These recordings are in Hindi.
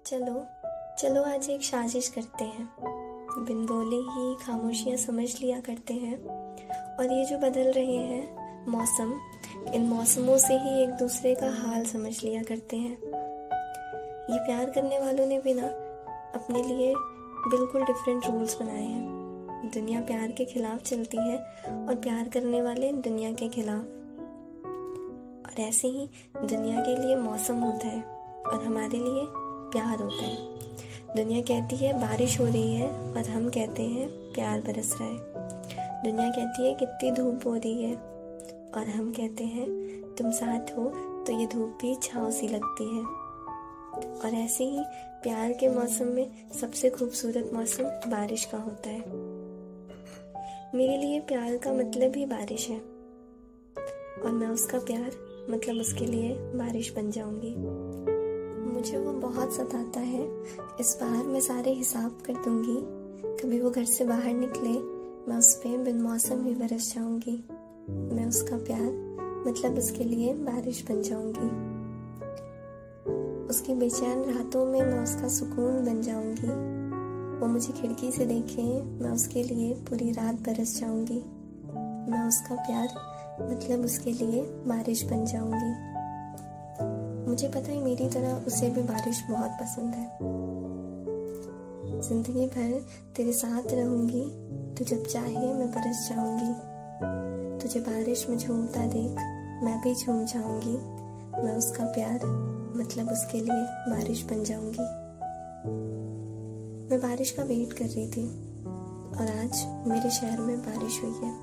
चलो चलो आज एक साजिश करते हैं। बिन बोले ही खामोशियाँ समझ लिया करते हैं। और ये जो बदल रहे हैं मौसम, इन मौसमों से ही एक दूसरे का हाल समझ लिया करते हैं। ये प्यार करने वालों ने भी ना अपने लिए बिल्कुल डिफरेंट रूल्स बनाए हैं। दुनिया प्यार के खिलाफ चलती है और प्यार करने वाले दुनिया के खिलाफ। और ऐसे ही दुनिया के लिए मौसम होता है और हमारे लिए प्यार होता है। दुनिया कहती है बारिश हो रही है और हम कहते हैं प्यार बरस रहा है। दुनिया कहती है कितनी धूप हो रही है और हम कहते हैं तुम साथ हो तो ये धूप भी छाँव सी लगती है। और ऐसे ही प्यार के मौसम में सबसे खूबसूरत मौसम बारिश का होता है। मेरे लिए प्यार का मतलब ही बारिश है और मैं उसका प्यार मतलब उसके लिए बारिश बन जाऊंगी। मुझे वो बहुत सताता है, इस बार मैं सारे हिसाब कर दूंगी। कभी वो घर से बाहर निकले मैं उस पे बिन मौसम ही बरस जाऊंगी। मैं उसका प्यार मतलब उसके लिए बारिश बन जाऊंगी। उसकी बेचैन रातों में मैं उसका सुकून बन जाऊंगी। वो मुझे खिड़की से देखे मैं उसके लिए पूरी रात बरस जाऊंगी। मैं उसका प्यार मतलब उसके लिए बारिश बन जाऊंगी। मुझे पता है मेरी तरह उसे भी बारिश बहुत पसंद है। जिंदगी भर तेरे साथ रहूंगी, तू जब चाहे मैं बरस जाऊंगी। तुझे बारिश में झूमता देख मैं भी झूम जाऊंगी। मैं उसका प्यार मतलब उसके लिए बारिश बन जाऊंगी। मैं बारिश का वेट कर रही थी और आज मेरे शहर में बारिश हुई है।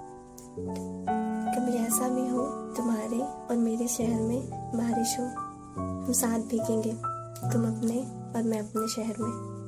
कभी ऐसा भी हो तुम्हारे और मेरे शहर में बारिश हो, हम साथ भीगेंगे, तुम अपने और मैं अपने शहर में।